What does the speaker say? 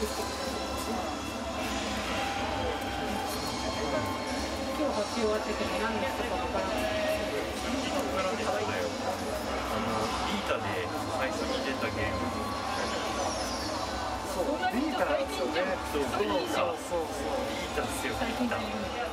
今日発表終わってても何やったかわからない。 ビータで最初に出たゲーム。 そう、ビータですよね。 そう、ビータですよ。 最近だよね。